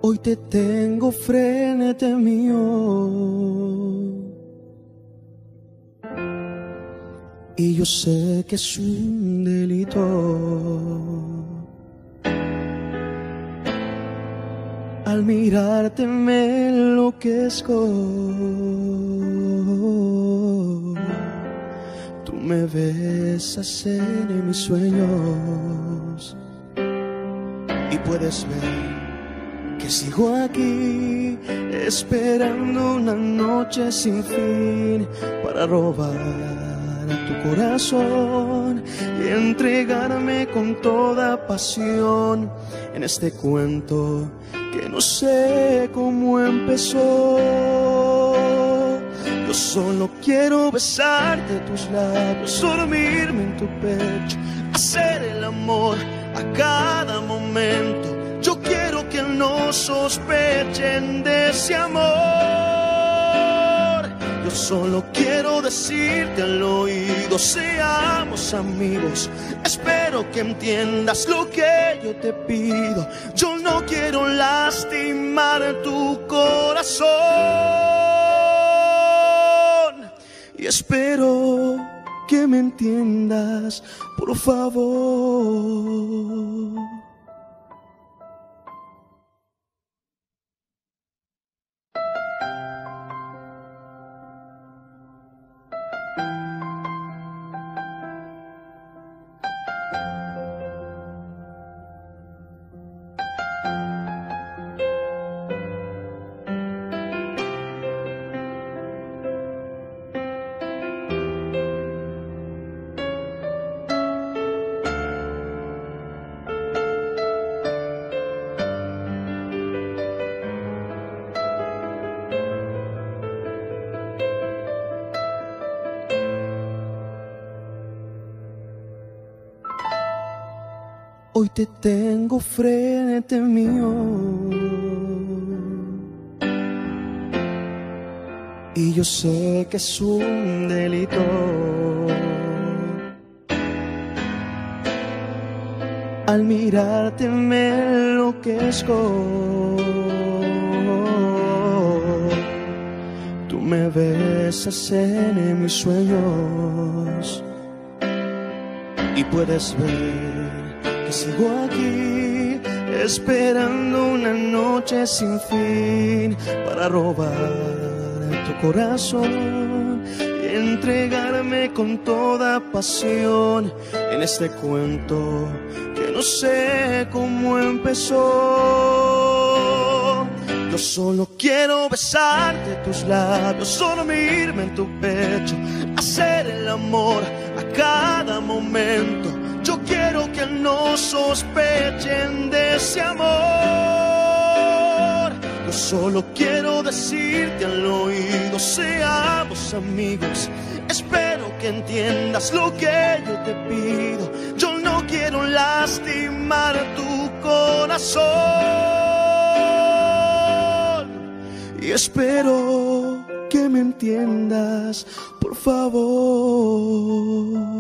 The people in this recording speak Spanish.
Hoy te tengo frente mío y yo sé que es un delito al mirarte me enloquezco. Tú me besas en mis sueños y puedes ver que sigo aquí esperando una noche sin fin para robar tu corazón y entregarme con toda pasión en este cuento que no sé cómo empezó. Yo solo quiero besarte tus labios, dormirme en tu pecho, hacer el amor a cada momento. Yo quiero que no sospechen de ese amor. Yo solo quiero decirte al oído, seamos amigos. Espero que entiendas lo que yo te pido. Yo no quiero lastimar tu corazón y espero que me entiendas, por favor. Hoy te tengo frente mío y yo sé que es un delito al mirarte me enloquezco. Tú me besas en mis sueños y puedes ver que sigo aquí esperando una noche sin fin para robar tu corazón y entregarme con toda pasión en este cuento que no sé cómo empezó. Yo solo quiero besarte tus labios, dormirme en tu pecho, hacer el amor a cada momento. Yo quiero que no sospechen de ese amor. Yo solo quiero decirte al oído, seamos amigos. Espero que entiendas lo que yo te pido. Yo no quiero lastimar tu corazón y espero que me entiendas, por favor.